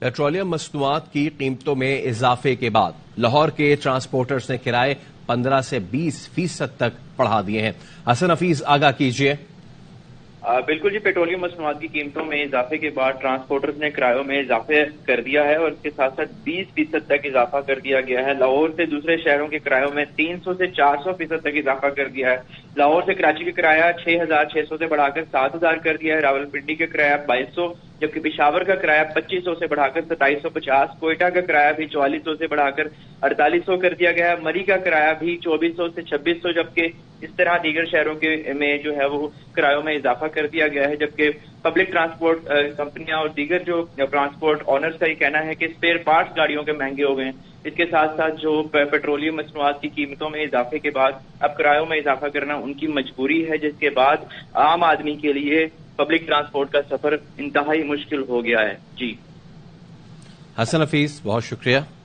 Petroleum मसनूआत की कीमतों में इजाफे के बाद लाहौर के ट्रांसपोर्टर्स ने किराए 15 से 20% तक बढ़ा दिए हैं। हसन हफीज आगाह कीजिए। बिल्कुल जी, पेट्रोलियम मसनूआत की कीमतों में इजाफे के बाद ट्रांसपोर्टर्स ने किरायों में इजाफे कर दिया है और इसके साथ साथ 20% तक इजाफा कर दिया गया है। लाहौर से दूसरे शहरों के किरायों में 300 से 400% तक इजाफा कर दिया है। लाहौर से कराची का किराया 6,600 से बढ़ाकर 7,000 कर दिया है। रावलपिंडी का किराया 2,200, जबकि पेशावर का किराया 2,500 से बढ़ाकर 2,750, कोयटा का किराया भी 4,400 से बढ़ाकर 4,800 कर दिया गया है। मरी का किराया भी 2,400 से 2,600, जबकि इस तरह दीगर शहरों के में जो है वो किरायों में इजाफा कर दिया गया है। जबकि पब्लिक ट्रांसपोर्ट कंपनियां और दीगर जो ट्रांसपोर्ट ऑनर्स का ये कहना है कि स्पेयर पार्ट्स गाड़ियों के महंगे हो गए हैं। इसके साथ साथ जो पेट्रोलियम मसनूआत की कीमतों में इजाफे के बाद अब किरायों में इजाफा करना उनकी मजबूरी है, जिसके बाद आम आदमी के लिए पब्लिक ट्रांसपोर्ट का सफर इंतहाई मुश्किल हो गया है। जी हसन हफीज, बहुत शुक्रिया।